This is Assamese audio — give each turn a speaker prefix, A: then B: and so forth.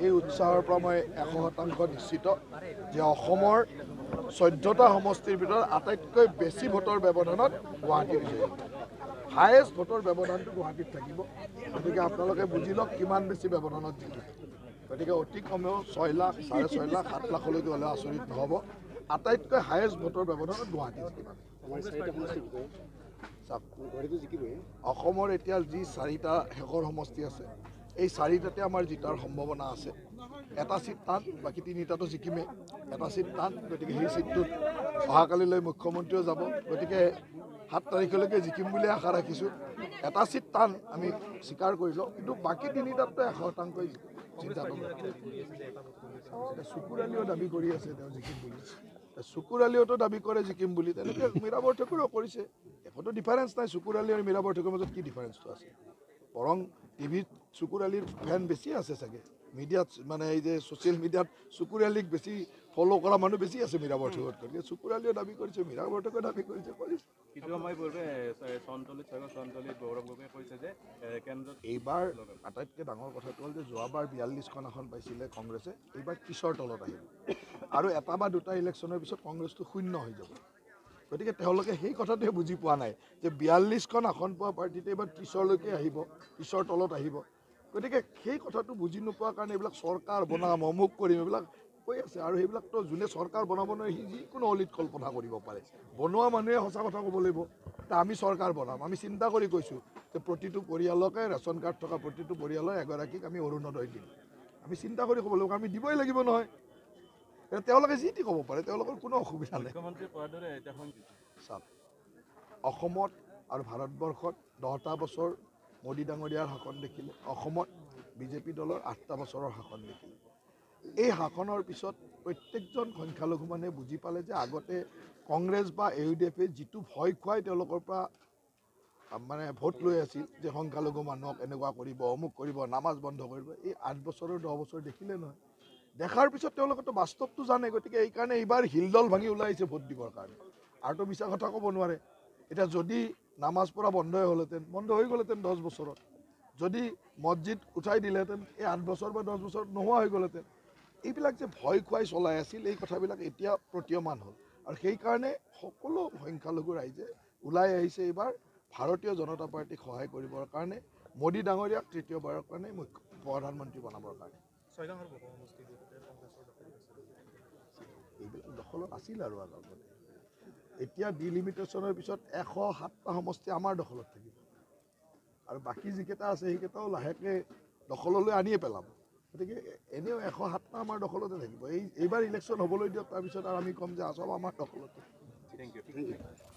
A: এই উৎসাহৰ পৰা মই 100% নিশ্চিত যে অসমৰ 14টা সমষ্টিৰ ভিতৰত আটাইতকৈ বেছি ভোটৰ ব্যৱধানত গুৱাহাটী বিজয়ী হ'ব। হায়েষ্ট ভোটৰ ব্যৱধানটো গুৱাহাটীত থাকিব। গতিকে আপোনালোকে বুজি লওক কিমান বেছি ব্যৱধানত জিকিব। গতিকে অতি কমেও 6 লাখ, 6.5 লাখ, 7 লাখলৈকে হ'লে আচৰিত নহ'ব। আটাইতকৈ হায়েষ্ট ভোটৰ ব্যৱধানত গুৱাহাটী জিকিব। অসমৰ এতিয়া যি 4টা শেষৰ সমষ্টি আছে, এই 4টাতে আমাৰ জিতাৰ সম্ভাৱনা আছে। এটা চিট টান, বাকী 3টাতো জিকিমেই। এটা চিট টান, গতিকে সেই চিটটোত অহাকালিলৈ মুখ্যমন্ত্ৰীও যাব। গতিকে 7 তাৰিখলৈকে জিকিম বুলি আশা ৰাখিছোঁ। এটা চিট টান আমি স্বীকাৰ কৰিলোঁ, কিন্তু বাকী 3টাততো 100% চিন্তা কৰিব। চকুৰ আলিও দাবী কৰি আছে তেওঁ জিকিম বুলি। চকুৰ আলিওতো দাবী কৰে জিকিম বুলি, তেনেকৈ মীৰা বৰঠাকুৰেও কৰিছে। একোতো ডিফাৰেঞ্চ নাই, চকুৰ আলি আৰু মীৰা বৰঠাকুৰৰ মাজত কি ডিফাৰেঞ্চটো আছে? বৰং টিভিত চকুৰ আলিৰ ফেন বেছি আছে চাগে, মিডিয়াত মানে এই যে ছ'চিয়েল মিডিয়াত চকুৰ আলিক বেছি ফ'ল' কৰা মানুহ বেছি আছে মীৰা বৰঠাকুৰতকৈ। গতিকে চকুৰ আলিও দাবী কৰিছে, মীৰা বৰঠাকুৰেও দাবী কৰিছে।
B: কিছু সময় পূৰ্বে চন্তলিত গৌৰৱ গগৈয়ে কৈছে যে কেন্দ্ৰত
A: এইবাৰ আটাইতকৈ ডাঙৰ কথাটো হ'ল যে যোৱাবাৰ 42খন আসন পাইছিলে কংগ্ৰেছে, এইবাৰ 30ৰ তলত আহিব। আৰু এটা বা দুটা ইলেকশ্যনৰ পিছত কংগ্ৰেছটো শূন্য হৈ যাব। গতিকে তেওঁলোকে সেই কথাটোৱে বুজি পোৱা নাই যে 42খন আসন পোৱা পাৰ্টিতে এইবাৰ 30লৈকে আহিব, 30ৰ তলত আহিব। গতিকে সেই কথাটো বুজি নোপোৱাৰ কাৰণে এইবিলাক চৰকাৰ বনাম, অমুক কৰিম, এইবিলাক কৈ আছে। আৰু সেইবিলাকতো যোনে চৰকাৰ বনাব নোৱাৰে সি যিকোনো অলিত কল্পনা কৰিব পাৰে। বনোৱা মানুহে সঁচা কথা ক'ব লাগিব। আমি চৰকাৰ বনাম, আমি চিন্তা কৰি কৈছোঁ যে প্ৰতিটো পৰিয়ালকে ৰেচন কাৰ্ড থকা প্ৰতিটো পৰিয়ালৰ এগৰাকীক আমি অৰুণোদয় দিম। আমি চিন্তা কৰি ক'ব লাগিব, আমি দিবই লাগিব নহয়। তেওঁলোকে যি টি ক'ব পাৰে, তেওঁলোকৰ কোনো অসুবিধা নাই।
B: মুখ্যমন্ত্ৰীয়ে কোৱাৰ দৰে
A: চাওক, অসমত আৰু ভাৰতবৰ্ষত 10টা বছৰ মোদী ডাঙৰীয়াৰ শাসন দেখিলে, অসমত বিজেপি দলৰ 8টা বছৰৰ শাসন দেখিলে। এই শাসনৰ পিছত প্ৰত্যেকজন সংখ্যালঘু মানুহে বুজি পালে যে আগতে কংগ্ৰেছ বা AUDF-এ যিটো ভয় খুৱাই তেওঁলোকৰ পৰা মানে ভোট লৈ আছিল যে সংখ্যালঘু মানুহক এনেকুৱা কৰিব, অমুক কৰিব, নামাজ বন্ধ কৰিব, এই 8 বছৰৰ 10 বছৰ দেখিলে নহয়। দেখাৰ পিছত তেওঁলোকেতো বাস্তৱটো জানে। গতিকে এইকাৰণে এইবাৰ হিলদল ভাঙি ওলাই আহিছে ভোট দিবৰ কাৰণে। আৰুতো মিছা কথা ক'ব নোৱাৰে। এতিয়া যদি নামাজ পঢ়া বন্ধই হ'লহেঁতেন, বন্ধ হৈ গ'লহেঁতেন 10 বছৰত। যদি মছজিদ উঠাই দিলেহেঁতেন, এই 8 বছৰ বা 10 বছৰত নোহোৱা হৈ গ'লহেঁতেন। এইবিলাক যে ভয় খুৱাই চলাই আছিল, এই কথাবিলাক এতিয়া প্ৰতীয়মান হ'ল। আৰু সেইকাৰণে সকলো সংখ্যালঘু ৰাইজে ওলাই আহিছে এইবাৰ ভাৰতীয় জনতা পাৰ্টীক সহায় কৰিবৰ কাৰণে, মোদী ডাঙৰীয়াক তৃতীয়বাৰৰ কাৰণে প্ৰধানমন্ত্ৰী বনাবৰ কাৰণে। এইবিলাক দখলত আছিল আৰু আগতে। এতিয়া ডিলিমিটেশ্যনৰ পিছত 107টা সমষ্টি আমাৰ দখলত থাকিব। আৰু বাকী যিকেইটা আছে সেইকেইটাও লাহেকৈ দখললৈ আনিয়ে পেলাব। গতিকে এনেও 107টা আমাৰ দখলতে থাকিব। এইবাৰ ইলেকশ্যন হ'বলৈ দিয়ক, তাৰপিছত আৰু আমি ক'ম যে চব আমাৰ দখলতে।
B: Thank U.